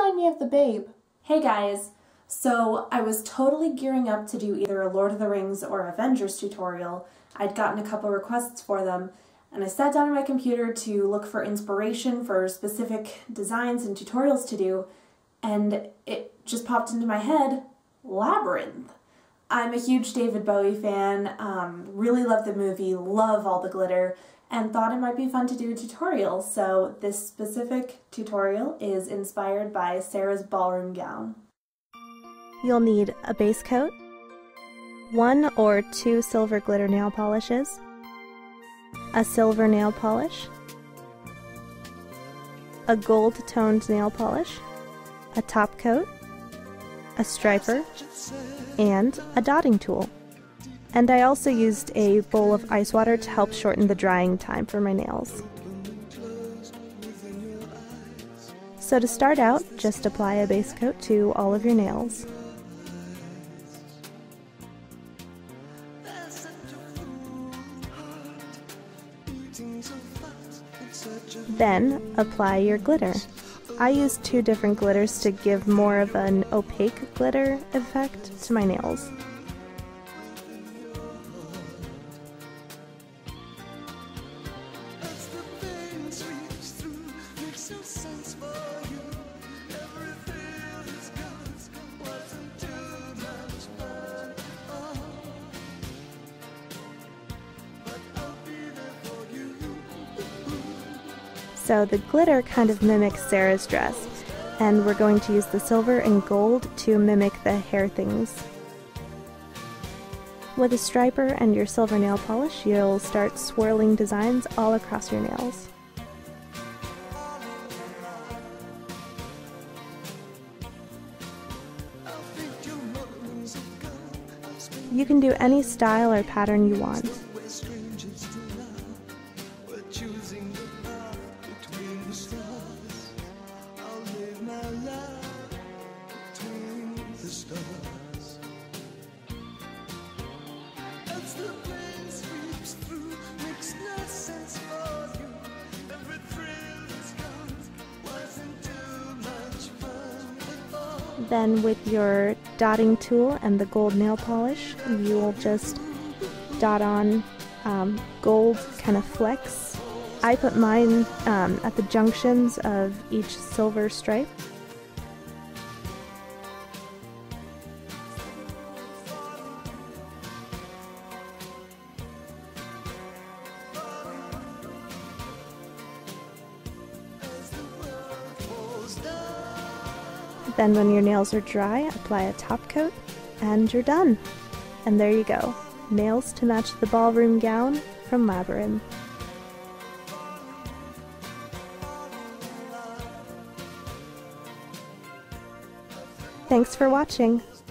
remind me of the Babe. Hey guys! So I was totally gearing up to do either a Lord of the Rings or Avengers tutorial. I'd gotten a couple requests for them, and I sat down on my computer to look for inspiration for specific designs and tutorials to do, and it just popped into my head, Labyrinth. I'm a huge David Bowie fan, really love the movie, love all the glitter, and thought it might be fun to do a tutorial, so this specific tutorial is inspired by Sarah's ballroom gown. You'll need a base coat, 1 or 2 silver glitter nail polishes, a silver nail polish, a gold-toned nail polish, a top coat, a striper, and a dotting tool. And I also used a bowl of ice water to help shorten the drying time for my nails. So to start out, just apply a base coat to all of your nails. Then apply your glitter. I used 2 different glitters to give more of an opaque glitter effect to my nails. So the glitter kind of mimics Sarah's dress, and we're going to use the silver and gold to mimic the hair things. With a striper and your silver nail polish, you'll start swirling designs all across your nails. You can do any style or pattern you want. Then with your dotting tool and the gold nail polish, you will just dot on gold kind of flecks. I put mine at the junctions of each silver stripe. Then when your nails are dry, apply a top coat, and you're done. And there you go, nails to match the ballroom gown from Labyrinth. Thanks for watching!